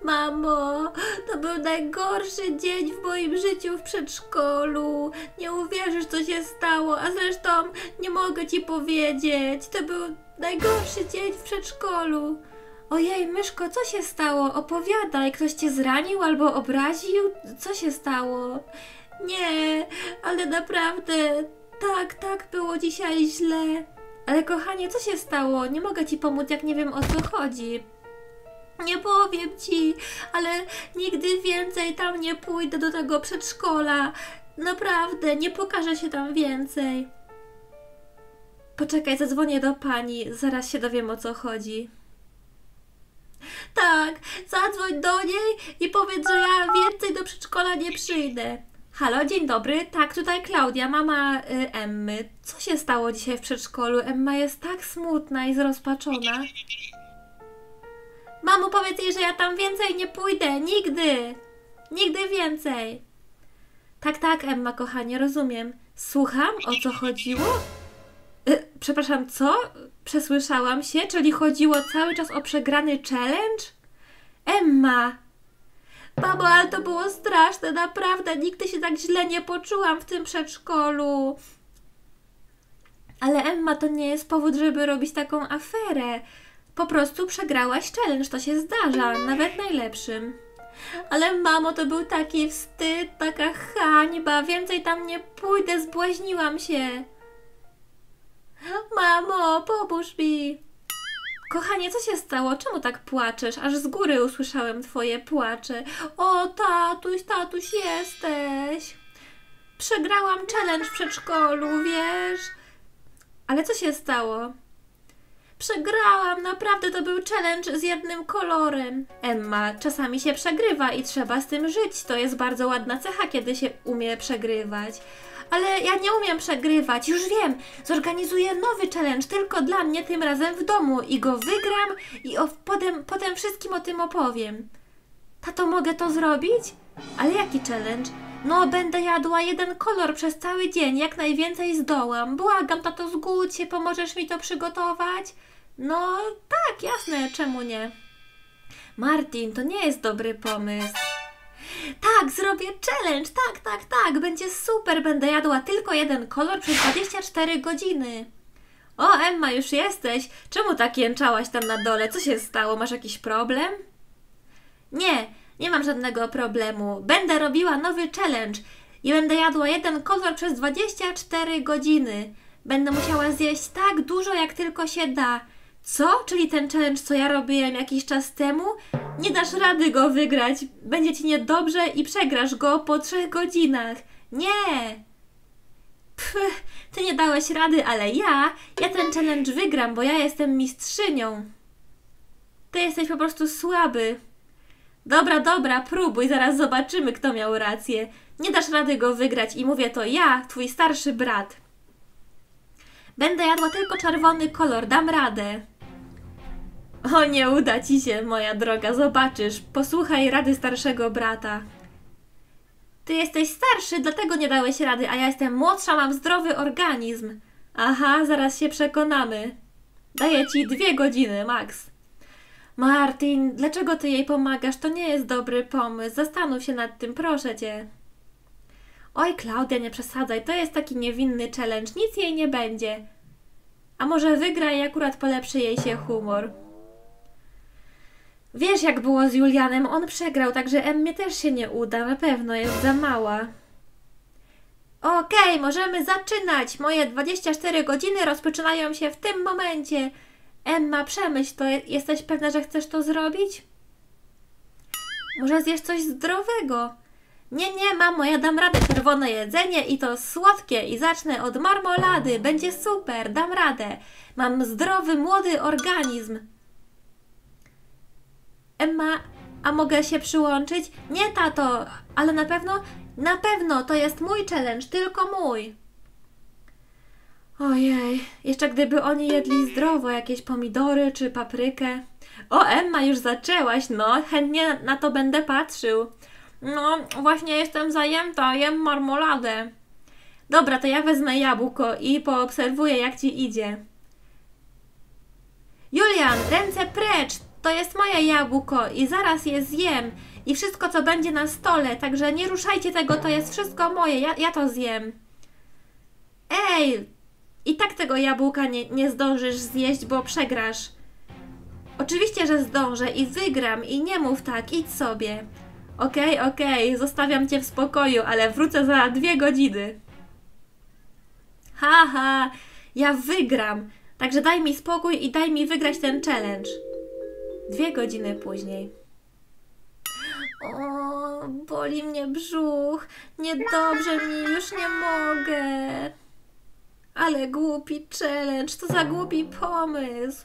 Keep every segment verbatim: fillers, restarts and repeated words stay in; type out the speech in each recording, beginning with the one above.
Mamo, to był najgorszy dzień w moim życiu w przedszkolu. Nie uwierzysz, co się stało, a zresztą nie mogę ci powiedzieć. To był najgorszy dzień w przedszkolu. Ojej, myszko, co się stało? Opowiadaj, ktoś cię zranił albo obraził? Co się stało? Nie, ale naprawdę, tak, tak, było dzisiaj źle. Ale kochanie, co się stało? Nie mogę ci pomóc, jak nie wiem, o co chodzi. Nie powiem ci, ale nigdy więcej tam nie pójdę do tego przedszkola. Naprawdę, nie pokażę się tam więcej. Poczekaj, zadzwonię do pani, zaraz się dowiem, o co chodzi. Tak, zadzwoń do niej i powiedz, że ja więcej do przedszkola nie przyjdę. Halo, dzień dobry, tak, tutaj Klaudia, mama y, Emmy. Co się stało dzisiaj w przedszkolu? Emma jest tak smutna i zrozpaczona. Mamo, powiedz jej, że ja tam więcej nie pójdę, nigdy, nigdy więcej. Tak, tak, Emma, kochanie, rozumiem. Słucham, o co chodziło? Y, przepraszam, co? Przesłyszałam się, czyli chodziło cały czas o przegrany challenge? Emma! Mamo, ale to było straszne, naprawdę, nigdy się tak źle nie poczułam w tym przedszkolu. Ale Emma, to nie jest powód, żeby robić taką aferę. Po prostu przegrałaś challenge, to się zdarza, nawet najlepszym. Ale mamo, to był taki wstyd, taka hańba, więcej tam nie pójdę, zbłaźniłam się. Mamo, pomóż mi. Kochanie, co się stało? Czemu tak płaczesz? Aż z góry usłyszałem twoje płacze. O, tatuś, tatuś, jesteś. Przegrałam challenge w przedszkolu, wiesz? Ale co się stało? Przegrałam, naprawdę to był challenge z jednym kolorem. Emma, czasami się przegrywa i trzeba z tym żyć. To jest bardzo ładna cecha, kiedy się umie przegrywać. Ale ja nie umiem przegrywać, już wiem. Zorganizuję nowy challenge tylko dla mnie, tym razem w domu i go wygram i o, potem, potem wszystkim o tym opowiem. Tato, mogę to zrobić? Ale jaki challenge? No, będę jadła jeden kolor przez cały dzień, jak najwięcej zdołam. Błagam, tato, zgódź się, pomożesz mi to przygotować? No, tak, jasne, czemu nie? Martin, to nie jest dobry pomysł. Tak, zrobię challenge, tak, tak, tak, będzie super, będę jadła tylko jeden kolor przez dwadzieścia cztery godziny. O, Emma, już jesteś. Czemu tak jęczałaś tam na dole? Co się stało? Masz jakiś problem? Nie, nie mam żadnego problemu. Będę robiła nowy challenge i będę jadła jeden kolor przez dwadzieścia cztery godziny. Będę musiała zjeść tak dużo, jak tylko się da. Co? Czyli ten challenge, co ja robiłem jakiś czas temu? Nie dasz rady go wygrać. Będzie ci niedobrze i przegrasz go po trzech godzinach. Nie! Pff, ty nie dałeś rady, ale ja, ja ten challenge wygram, bo ja jestem mistrzynią. Ty jesteś po prostu słaby. Dobra, dobra, próbuj, zaraz zobaczymy, kto miał rację. Nie dasz rady go wygrać i mówię to ja, twój starszy brat. Będę jadła tylko czerwony kolor, dam radę. O, nie uda ci się, moja droga, zobaczysz. Posłuchaj rady starszego brata. Ty jesteś starszy, dlatego nie dałeś rady, a ja jestem młodsza, mam zdrowy organizm. Aha, zaraz się przekonamy. Daję ci dwie godziny, max. Martin, dlaczego ty jej pomagasz? To nie jest dobry pomysł. Zastanów się nad tym, proszę cię. Oj, Klaudia, nie przesadzaj, to jest taki niewinny challenge, nic jej nie będzie. A może wygra i akurat polepszy jej się humor. Wiesz, jak było z Julianem, on przegrał, także Emmie też się nie uda, na pewno jest za mała. Okej, możemy zaczynać. Moje dwadzieścia cztery godziny rozpoczynają się w tym momencie. Emma, przemyśl to, jesteś pewna, że chcesz to zrobić? Może zjesz coś zdrowego? Nie, nie, mamo, ja dam radę, czerwone jedzenie i to słodkie i zacznę od marmolady. Będzie super, dam radę. Mam zdrowy, młody organizm. Emma, a mogę się przyłączyć? Nie, tato, ale na pewno, na pewno, to jest mój challenge, tylko mój. Ojej, jeszcze gdyby oni jedli zdrowo, jakieś pomidory czy paprykę. O, Emma, już zaczęłaś, no, chętnie na to będę patrzył. No, właśnie jestem zajęta, jem marmoladę. Dobra, to ja wezmę jabłko i poobserwuję, jak ci idzie. Julian, ręce precz! To jest moje jabłko i zaraz je zjem. I wszystko, co będzie na stole, także nie ruszajcie tego, to jest wszystko moje, ja, ja to zjem. Ej, i tak tego jabłka nie, nie zdążysz zjeść, bo przegrasz. Oczywiście, że zdążę i wygram i nie mów tak, idź sobie. Okej, okay, okej, okay, zostawiam cię w spokoju, ale wrócę za dwie godziny. Haha, ha, ja wygram, także daj mi spokój i daj mi wygrać ten challenge. Dwie godziny później. O, boli mnie brzuch, niedobrze mi, już nie mogę. Ale głupi challenge, to za głupi pomysł.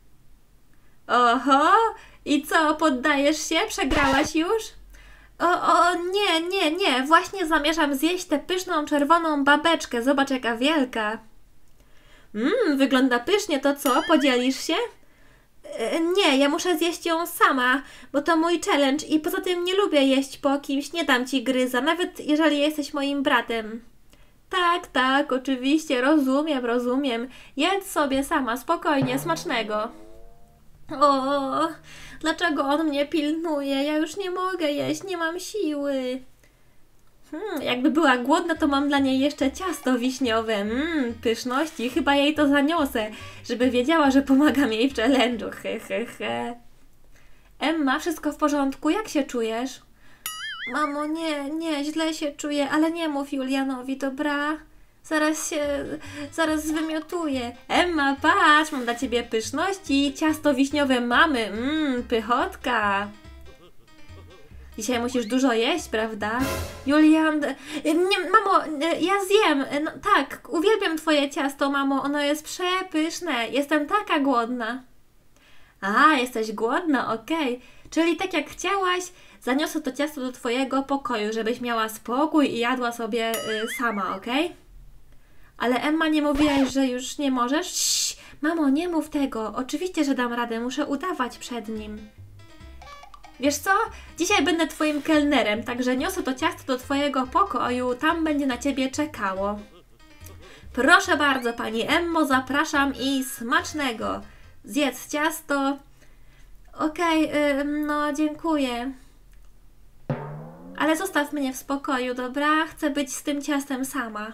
Oho, i co, poddajesz się? Przegrałaś już? O, o, nie, nie, nie, właśnie zamierzam zjeść tę pyszną czerwoną babeczkę, zobacz jaka wielka. Mmm, wygląda pysznie, to co, podzielisz się? E, nie, ja muszę zjeść ją sama, bo to mój challenge i poza tym nie lubię jeść po kimś, nie dam ci gryza, nawet jeżeli jesteś moim bratem. Tak, tak, oczywiście, rozumiem, rozumiem. Jedz sobie sama, spokojnie, smacznego. O, dlaczego on mnie pilnuje? Ja już nie mogę jeść, nie mam siły. Hmm, jakby była głodna, to mam dla niej jeszcze ciasto wiśniowe. Mmm, pyszności, chyba jej to zaniosę, żeby wiedziała, że pomagam jej w challenge'u. He, he, he. Emma, wszystko w porządku? Jak się czujesz? Mamo, nie, nie, źle się czuję, ale nie mów Julianowi, dobra? Zaraz się, zaraz zwymiotuję. Emma, patrz, mam dla ciebie pyszności, ciasto wiśniowe mamy, mmm, pychotka. Dzisiaj musisz dużo jeść, prawda? Julian, nie, mamo, ja zjem, no, tak, uwielbiam twoje ciasto, mamo, ono jest przepyszne, jestem taka głodna. A, jesteś głodna, okej, okay. Czyli tak jak chciałaś, zaniosę to ciasto do twojego pokoju, żebyś miała spokój i jadła sobie y, sama, okej? Okay? Ale Emma, nie mówiłaś, że już nie możesz? Sz, mamo, nie mów tego. Oczywiście, że dam radę. Muszę udawać przed nim. Wiesz co? Dzisiaj będę twoim kelnerem, także niosę to ciasto do twojego pokoju. Tam będzie na ciebie czekało. Proszę bardzo, pani Emmo, zapraszam i smacznego. Zjedz ciasto. Okej, okay, no dziękuję. Ale zostaw mnie w spokoju, dobra? Chcę być z tym ciastem sama.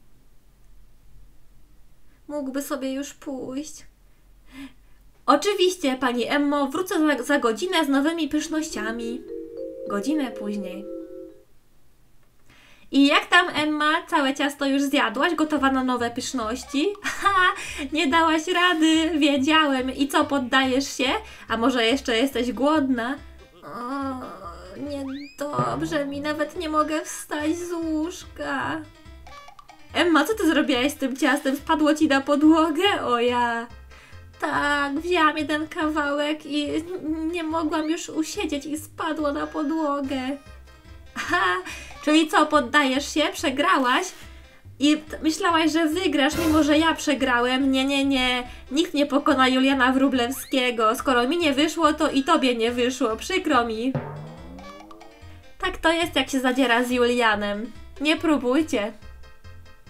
Mógłby sobie już pójść. Oczywiście, pani Emmo, wrócę za, za godzinę z nowymi pysznościami. Godzinę później. I jak tam, Emma? Całe ciasto już zjadłaś? Gotowa na nowe pyszności? Ha! Nie dałaś rady, wiedziałem. I co, poddajesz się? A może jeszcze jesteś głodna? O, niedobrze mi, nawet nie mogę wstać z łóżka. Emma, co ty zrobiłaś z tym ciastem? Spadło ci na podłogę? O ja! Tak, wzięłam jeden kawałek i nie mogłam już usiedzieć i spadło na podłogę. Aha, czyli co, poddajesz się? Przegrałaś? I myślałaś, że wygrasz, mimo że ja przegrałem? Nie, nie, nie. Nikt nie pokona Juliana Wróblewskiego. Skoro mi nie wyszło, to i tobie nie wyszło. Przykro mi. Tak to jest, jak się zadziera z Julianem. Nie próbujcie.